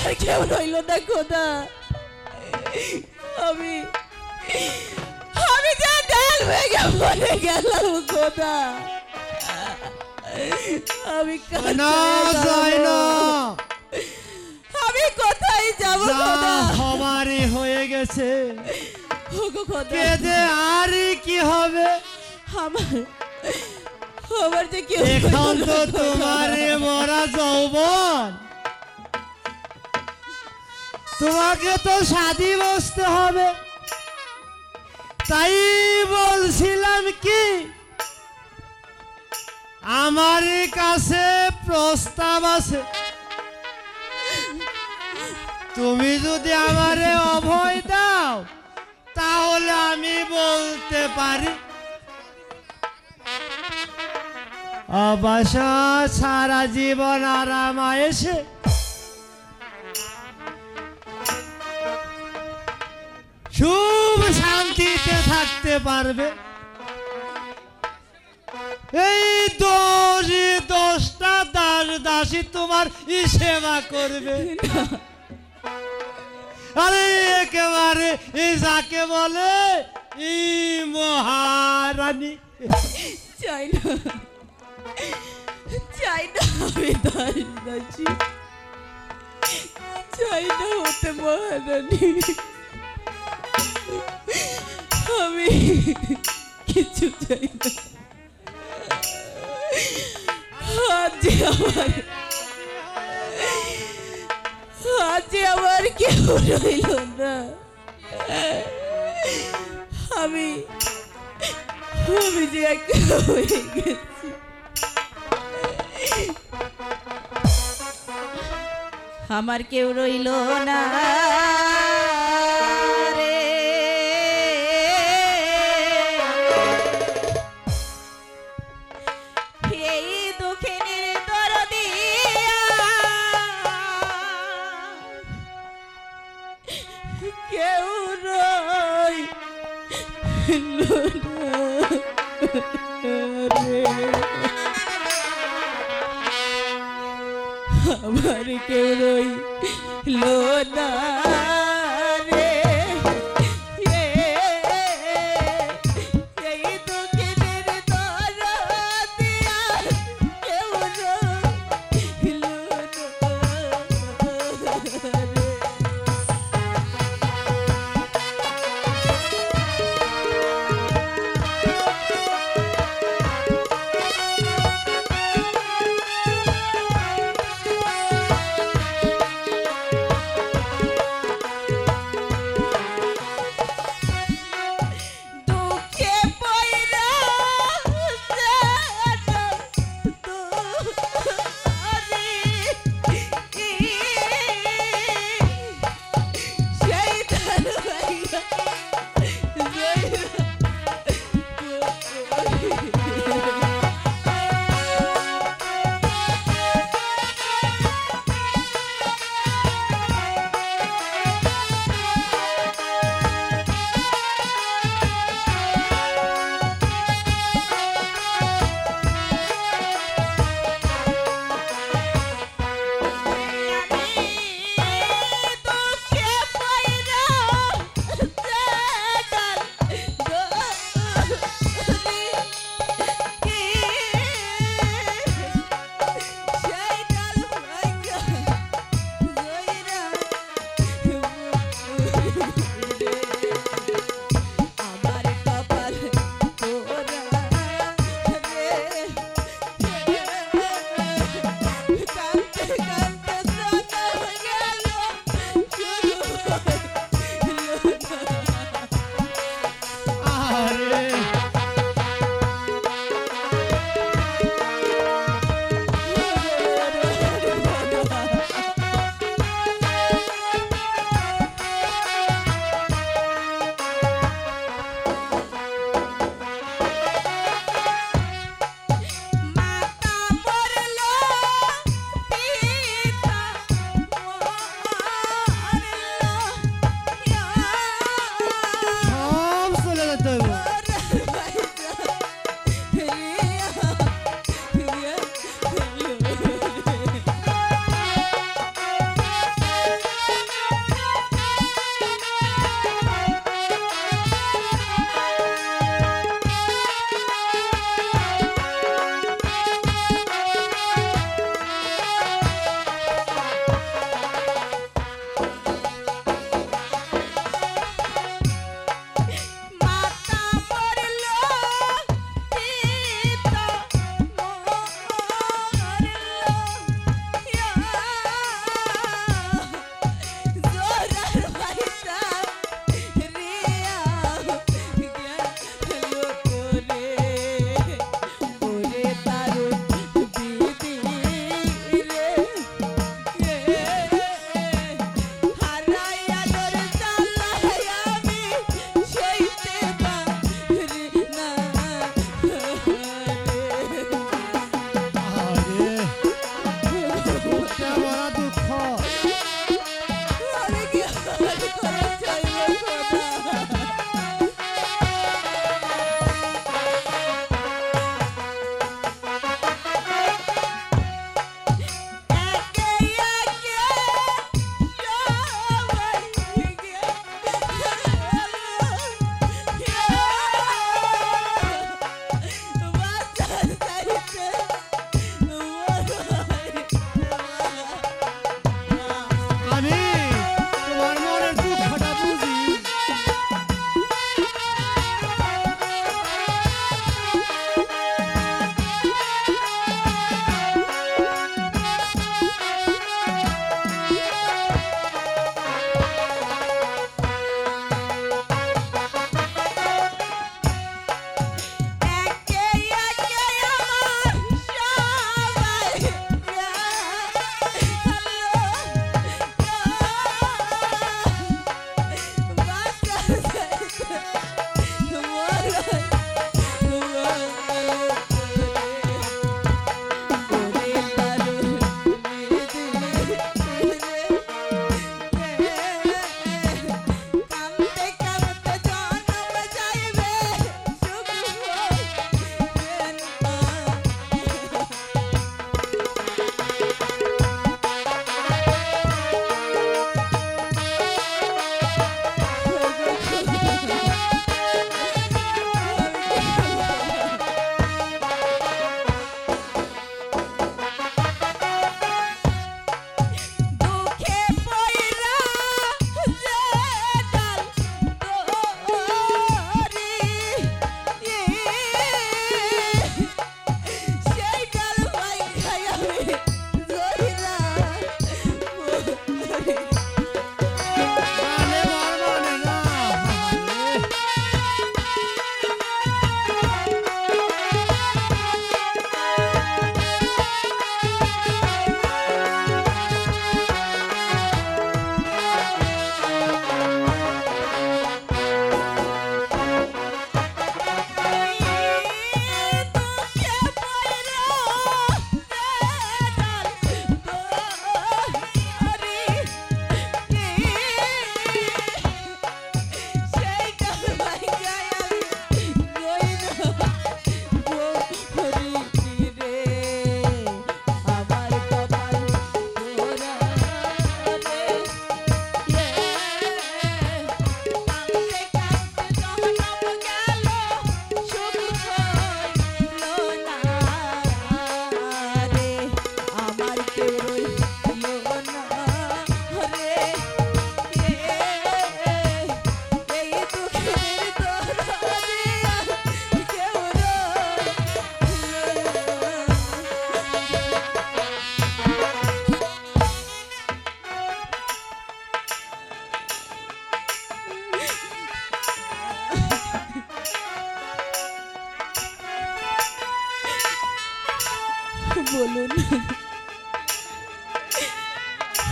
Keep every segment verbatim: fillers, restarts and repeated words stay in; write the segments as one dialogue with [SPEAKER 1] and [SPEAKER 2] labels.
[SPEAKER 1] আমার কেউ রইল না খোদা। আমি আমি যে ডাল ভেঙে পড়ে গেলাম খোদা। আমি
[SPEAKER 2] না যাই না,
[SPEAKER 1] আমি কোথায় যাব খোদা?
[SPEAKER 2] হমারি হয়ে গেছে,
[SPEAKER 1] ওগো খোদা
[SPEAKER 2] কেঁদে আর কি হবে?
[SPEAKER 1] আমার আমার যে কি
[SPEAKER 2] এখন তো তোমার মরা যৌবন, তোমাকে তো শাদি বসতে হবে। তাই বলছিলাম কি, আমার কাছে প্রস্তাব আছে, তুমি যদি আমারে অভয় দাও তাহলে আমি বলতে পারি অবশ্য সারা জীবন আরাম আয়েছে খুব শান্তিতে থাকতে পারবে। এই দশি দশটা দাস দাসী তোমার ই সেবা করবে। আরে একেবারে এই যাকে বলে এই মহারানী।
[SPEAKER 1] চাই না, চাই না আমি দাস দাসী, চাই না হতে মহারানী। আমি কিছু চাই না। আজ আমার আজ আমার কেউ রইল না। আমি আমি যে একা হয়ে গেছি। আমার কেউ রইল না রে, এই দুঃখে নির্দরদি কেউ রইল না রে, আমার কেউ রইল না রে। এই দুঃখের দরদিয়া কেউ রইল না রে।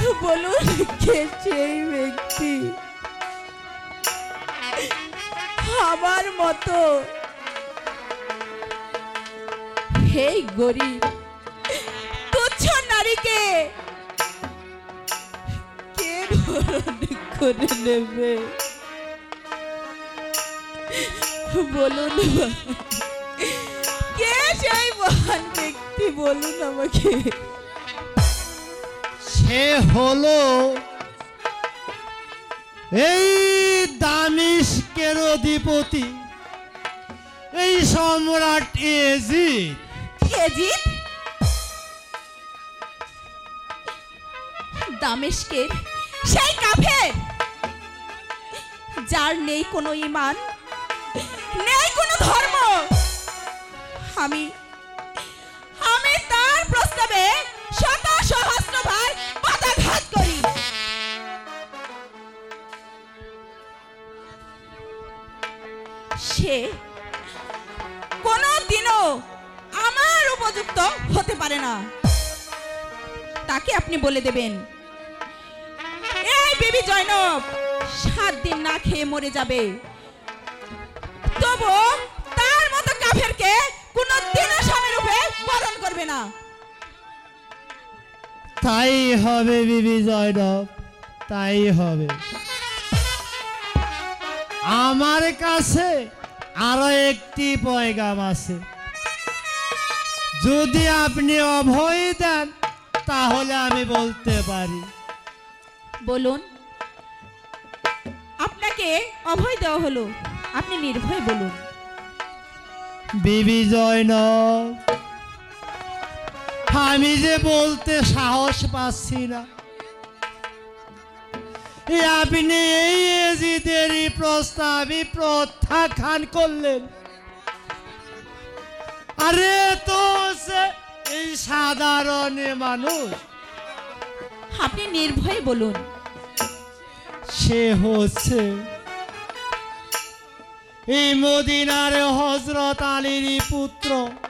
[SPEAKER 1] বলুন কে সেই ব্যক্তি আমার মতো হে গরিব তুচ্ছ নারীকে কে বরণ করে নেবে বলুন কে সেই মহান ব্যক্তি বলুন আমাকে
[SPEAKER 2] সে হলো এই দামিশকের অধিপতি এই সম্রাট এজিদ।
[SPEAKER 1] এজিদ দামেস্কের সেই কাফের যার নেই কোনো ঈমান নেই কোনো ধর্ম। আমি আমি তার প্রস্তাবে শত সহস্রবার পদাঘাত করি। সে কোনোদিনও আমার উপযুক্ত হতে পারে না। তাকে আপনি বলে দেবেন এই বিবি জয়নব সাত দিন না খেয়ে মরে যাবে, তবু তার মতো কাফেরকে কোনোদিনও স্বামীরূপে বরণ করবে না।
[SPEAKER 2] তাই হবে বিবি জয়নব, তাই হবে। আমার কাছে আরো একটি পয়গাম আছে, যদি আপনি অভয় দেন তাহলে আমি বলতে পারি।
[SPEAKER 1] বলুন, আপনাকে অভয় দেওয়া হলো, আপনি নির্ভয় বলুন।
[SPEAKER 2] বিবি জয়নব, আমি যে বলতে সাহস পাচ্ছি না, আপনি এই এজিদেরই প্রস্তাবই প্রত্যাখ্যান করলেন। আরে তো সে এই সাধারণ মানুষ,
[SPEAKER 1] আপনি নির্ভয়ে বলুন।
[SPEAKER 2] সে হচ্ছে এই মদিনার হযরত আলীর পুত্র